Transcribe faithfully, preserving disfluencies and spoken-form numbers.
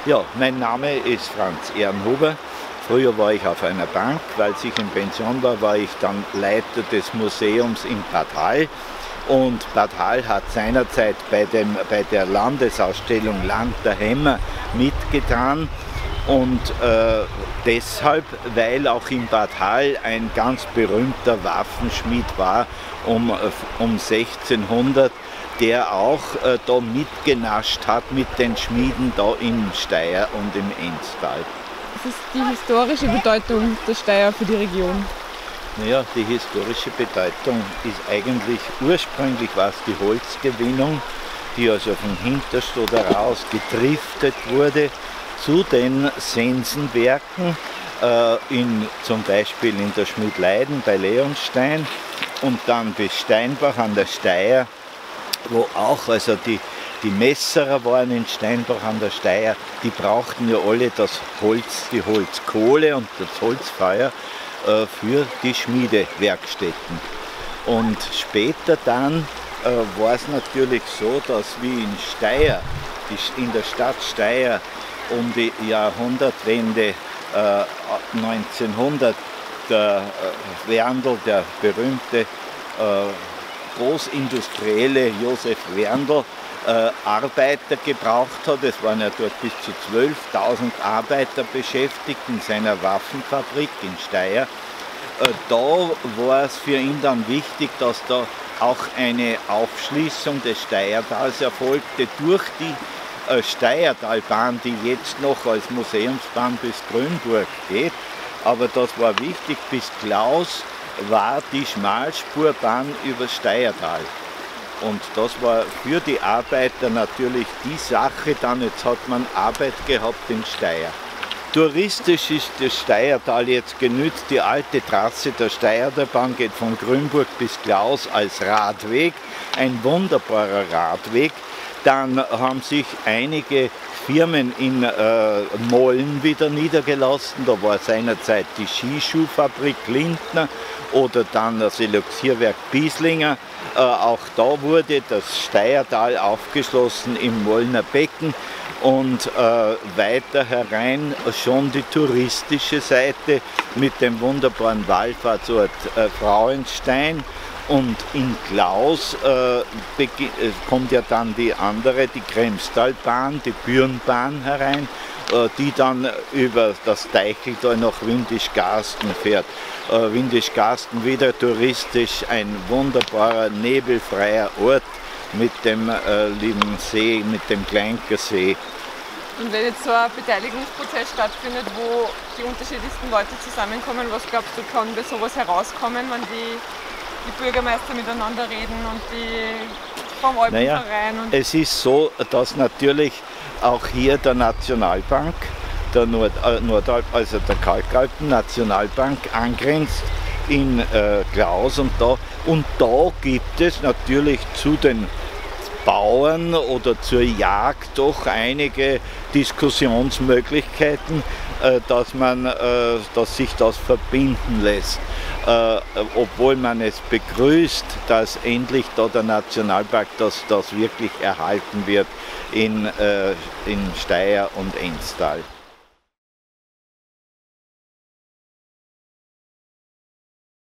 Ja, mein Name ist Franz Ehrenhuber. Früher war ich auf einer Bank, weil ich in Pension war, war ich dann Leiter des Museums in Bad Hall. Und Bad Hall hat seinerzeit bei, dem, bei der Landesausstellung Land der Hämmer mitgetan. Und äh, deshalb, weil auch in Bad Hall ein ganz berühmter Waffenschmied war um, um sechzehnhundert, der auch äh, da mitgenascht hat mit den Schmieden da in Steyr und im Enztal. Was ist die historische Bedeutung der Steyr für die Region? Naja, die historische Bedeutung ist eigentlich, ursprünglich war es die Holzgewinnung, die also von Hinterstoder raus getriftet wurde zu den Sensenwerken, äh, in, zum Beispiel in der Schmidleiden bei Leonstein und dann bis Steinbach an der Steyr, wo auch also die, die Messerer waren in Steinbach an der Steyr, die brauchten ja alle das Holz, die Holzkohle und das Holzfeuer äh, für die Schmiedewerkstätten. Und später dann äh, war es natürlich so, dass wie in Steyr, die, in der Stadt Steyr um die Jahrhundertwende äh, neunzehnhundert, der äh, Werndl, der berühmte äh, Großindustrielle Josef Werndl, äh, Arbeiter gebraucht hat. Es waren ja dort bis zu zwölftausend Arbeiter beschäftigt in seiner Waffenfabrik in Steyr. Äh, da war es für ihn dann wichtig, dass da auch eine Aufschließung des Steyertals erfolgte durch die äh, Steyertalbahn, die jetzt noch als Museumsbahn bis Grünburg geht. Aber das war wichtig, bis Klaus war die Schmalspurbahn über Steyertal. Und das war für die Arbeiter natürlich die Sache, dann jetzt hat man Arbeit gehabt in Steyr. Touristisch ist das Steyertal jetzt genützt. Die alte Trasse der Steyertalbahn geht von Grünburg bis Klaus als Radweg, ein wunderbarer Radweg. Dann haben sich einige Firmen in äh, Molln wieder niedergelassen. Da war seinerzeit die Skischuhfabrik Lindner oder dann das Eloxierwerk Bieslinger. Äh, auch da wurde das Steyertal aufgeschlossen im Mollner Becken. Und äh, weiter herein schon die touristische Seite mit dem wunderbaren Wallfahrtsort äh, Frauenstein. Und in Klaus äh, kommt ja dann die andere, die Kremstalbahn, die Bürnbahn herein, äh, die dann über das Teicheltal nach Windischgarsten fährt. Äh, Windischgarsten wieder touristisch ein wunderbarer, nebelfreier Ort mit dem äh, lieben See, mit dem Kleinker See. Und wenn jetzt so ein Beteiligungsprozess stattfindet, wo die unterschiedlichsten Leute zusammenkommen, was glaubst du, kann bei sowas herauskommen, wenn die die Bürgermeister miteinander reden und die vom Alpenverein? Naja, und es ist so, dass natürlich auch hier der Nationalbank, der Nord, äh, Nordalp, also der Kalkalpen Nationalbank angrenzt in äh, Klaus und da. Und da gibt es natürlich zu den Bauern oder zur Jagd doch einige Diskussionsmöglichkeiten, äh, dass, man, äh, dass sich das verbinden lässt. Äh, obwohl man es begrüßt, dass endlich da der Nationalpark, dass das wirklich erhalten wird in, äh, in Steyr und Enztal.